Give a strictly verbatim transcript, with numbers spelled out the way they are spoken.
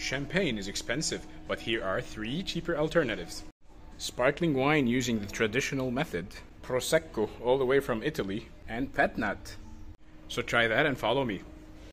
Champagne is expensive, but here are three cheaper alternatives. Sparkling wine using the traditional method, Prosecco all the way from Italy, and pet nat. So try that and follow me.